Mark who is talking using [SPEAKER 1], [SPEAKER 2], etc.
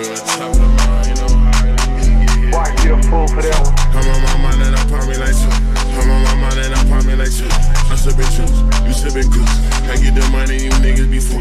[SPEAKER 1] be on top of the mountain, you know how it is.
[SPEAKER 2] Why get a fool for that one?
[SPEAKER 1] I'm on my mind and I pop me like two. I'm on my mind and I pop me like two. I'm sipping juice, you sipping goose. I get the money, you niggas be fools.